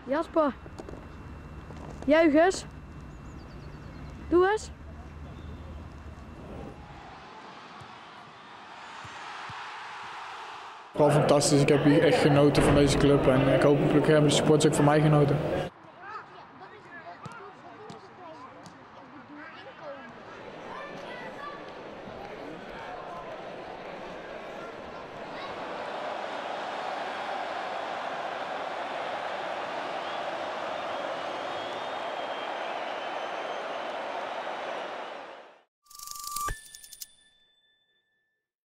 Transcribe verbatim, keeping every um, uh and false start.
Jasper. Juich eens. Doe eens. Vooral fantastisch. Ik heb hier echt genoten van deze club en ik hoop hopelijk hebben de supporters ook van mij genoten.